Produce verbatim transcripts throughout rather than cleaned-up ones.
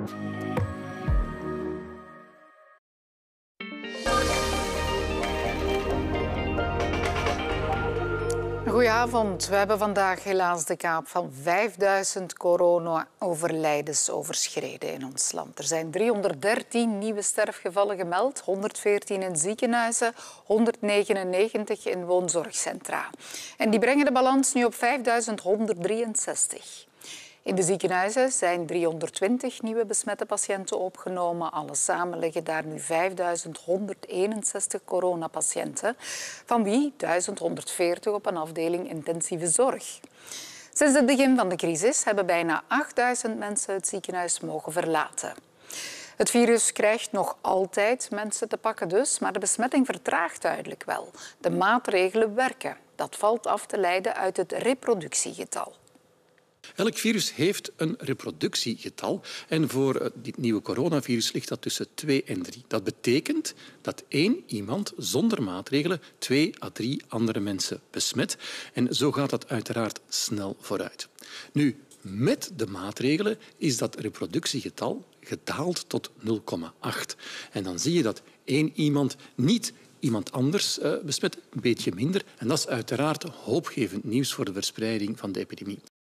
Goedenavond. We hebben vandaag helaas de kaap van vijfduizend corona-overlijdens overschreden in ons land. Er zijn driehonderddertien nieuwe sterfgevallen gemeld, honderdveertien in ziekenhuizen, honderdnegenennegentig in woonzorgcentra. En die brengen de balans nu op vijfduizend honderddrieënzestig. In de ziekenhuizen zijn driehonderdtwintig nieuwe besmette patiënten opgenomen. Alles samen liggen daar nu vijfduizend honderdeenenzestig coronapatiënten, van wie duizend honderdveertig op een afdeling intensieve zorg. Sinds het begin van de crisis hebben bijna achtduizend mensen het ziekenhuis mogen verlaten. Het virus krijgt nog altijd mensen te pakken dus, maar de besmetting vertraagt duidelijk wel. De maatregelen werken. Dat valt af te leiden uit het reproductiegetal. Elk virus heeft een reproductiegetal en voor dit nieuwe coronavirus ligt dat tussen twee en drie. Dat betekent dat één iemand zonder maatregelen twee à drie andere mensen besmet. En zo gaat dat uiteraard snel vooruit. Nu, met de maatregelen is dat reproductiegetal gedaald tot nul komma acht. En dan zie je dat één iemand niet iemand anders uh, besmet, een beetje minder. En dat is uiteraard hoopgevend nieuws voor de verspreiding van de epidemie.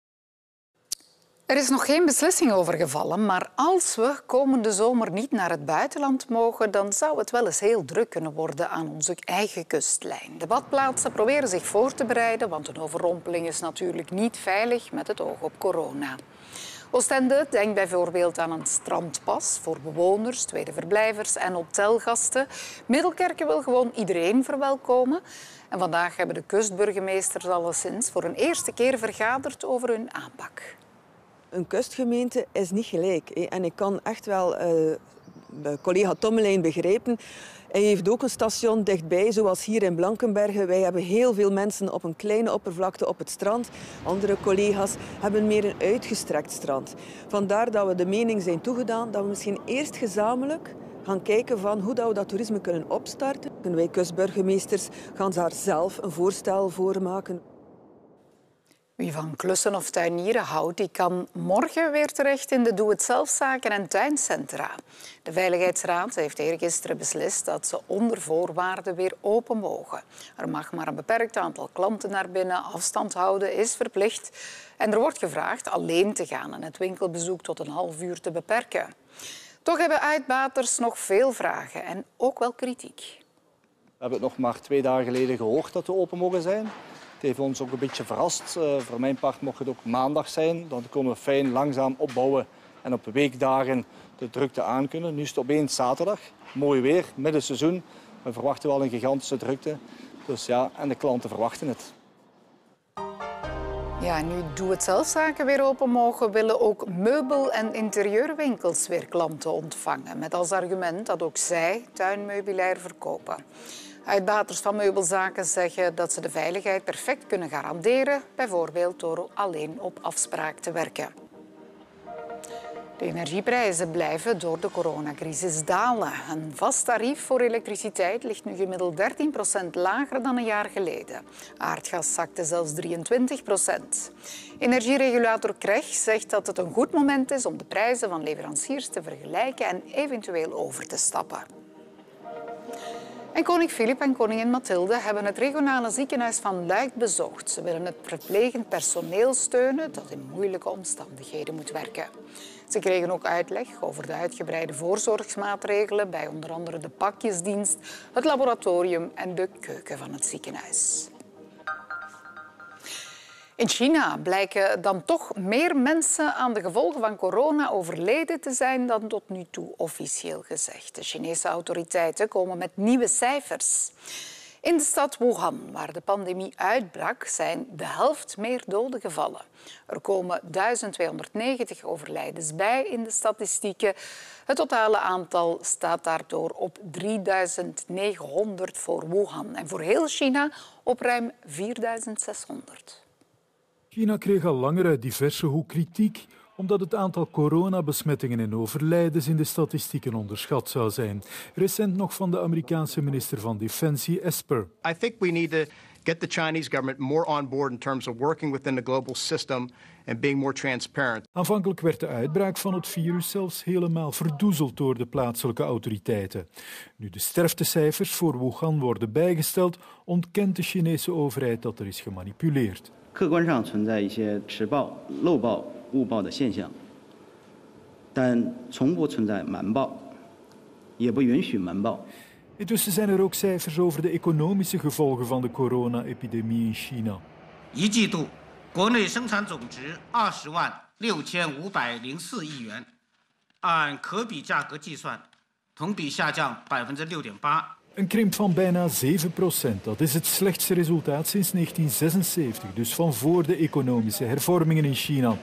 Er is nog geen beslissing over gevallen, maar als we komende zomer niet naar het buitenland mogen, dan zou het wel eens heel druk kunnen worden aan onze eigen kustlijn. De badplaatsen proberen zich voor te bereiden, want een overrompeling is natuurlijk niet veilig met het oog op corona. Oostende denkt bijvoorbeeld aan een strandpas voor bewoners, tweede verblijvers en hotelgasten. Middelkerke wil gewoon iedereen verwelkomen. En vandaag hebben de kustburgemeesters alleszins voor een eerste keer vergaderd over hun aanpak. Een kustgemeente is niet gelijk. En ik kan echt wel uh, collega Tommelijn begrijpen. Hij heeft ook een station dichtbij, zoals hier in Blankenberge. Wij hebben heel veel mensen op een kleine oppervlakte op het strand. Andere collega's hebben meer een uitgestrekt strand. Vandaar dat we de mening zijn toegedaan dat we misschien eerst gezamenlijk gaan kijken van hoe we dat toerisme kunnen opstarten. En wij kustburgemeesters gaan daar zelf een voorstel voor maken. Wie van klussen of tuinieren houdt, die kan morgen weer terecht in de doe-het-zelfzaken en tuincentra. De Veiligheidsraad heeft eergisteren beslist dat ze onder voorwaarden weer open mogen. Er mag maar een beperkt aantal klanten naar binnen, afstand houden is verplicht. En er wordt gevraagd alleen te gaan en het winkelbezoek tot een half uur te beperken. Toch hebben uitbaters nog veel vragen en ook wel kritiek. We hebben het nog maar twee dagen geleden gehoord dat we open mogen zijn. Het heeft ons ook een beetje verrast. Uh, voor mijn part mocht het ook maandag zijn. Dan kunnen we fijn langzaam opbouwen en op weekdagen de drukte aankunnen. Nu is het opeens zaterdag. Mooi weer, middenseizoen. We verwachten wel een gigantische drukte. Dus ja, en de klanten verwachten het. Ja, nu doe-het-zelfzaken weer open mogen, willen ook meubel- en interieurwinkels weer klanten ontvangen. Met als argument dat ook zij tuinmeubilair verkopen. Uitbaters van meubelzaken zeggen dat ze de veiligheid perfect kunnen garanderen, bijvoorbeeld door alleen op afspraak te werken. De energieprijzen blijven door de coronacrisis dalen. Een vast tarief voor elektriciteit ligt nu gemiddeld dertien procent lager dan een jaar geleden. Aardgas zakte zelfs drieëntwintig procent. Energieregulator Krech zegt dat het een goed moment is om de prijzen van leveranciers te vergelijken en eventueel over te stappen. En koning Filip en koningin Mathilde hebben het regionale ziekenhuis van Luik bezocht. Ze willen het verplegend personeel steunen dat in moeilijke omstandigheden moet werken. Ze kregen ook uitleg over de uitgebreide voorzorgsmaatregelen bij onder andere de pakjesdienst, het laboratorium en de keuken van het ziekenhuis. In China blijken dan toch meer mensen aan de gevolgen van corona overleden te zijn dan tot nu toe officieel gezegd. De Chinese autoriteiten komen met nieuwe cijfers. In de stad Wuhan, waar de pandemie uitbrak, zijn de helft meer doden gevallen. Er komen duizend tweehonderdnegentig overlijdens bij in de statistieken. Het totale aantal staat daardoor op drieduizend negenhonderd voor Wuhan en voor heel China op ruim vierduizend zeshonderd. China kreeg al langer uit diverse hoek kritiek omdat het aantal coronabesmettingen en overlijdens in de statistieken onderschat zou zijn. Recent nog van de Amerikaanse minister van Defensie Esper. I think we need to get the Chinese government more on board in terms of working within the global system and being more transparent. Aanvankelijk werd de uitbraak van het virus zelfs helemaal verdoezeld door de plaatselijke autoriteiten. Nu de sterftecijfers voor Wuhan worden bijgesteld, ontkent de Chinese overheid dat er is gemanipuleerd. 客观上存在一些迟报、漏报、误报的现象，但从不存在瞒报，也不允许瞒报。 Intussen zijn er ook cijfers over de economische gevolgen van de corona-epidemie in China. 一季度，国内生产总值二十万六千五百零四亿元，按可比价格计算，同比下降百分之六点八。 Een krimp van bijna zeven procent. Dat is het slechtste resultaat sinds negentien zesenzeventig, dus van voor de economische hervormingen in China.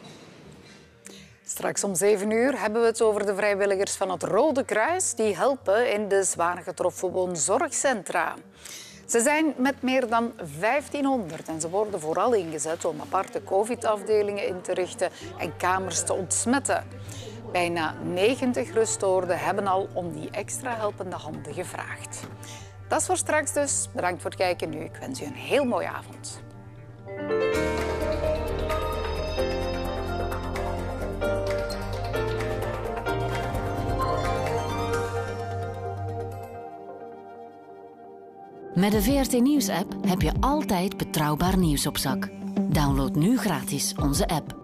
Straks om zeven uur hebben we het over de vrijwilligers van het Rode Kruis die helpen in de zwaar getroffen woonzorgcentra. Ze zijn met meer dan vijftienhonderd en ze worden vooral ingezet om aparte covid-afdelingen in te richten en kamers te ontsmetten. Bijna negentig rustoorden hebben al om die extra helpende handen gevraagd. Dat is voor straks dus. Bedankt voor het kijken nu. Ik wens u een heel mooie avond. Met de V R T Nieuws-app heb je altijd betrouwbaar nieuws op zak. Download nu gratis onze app.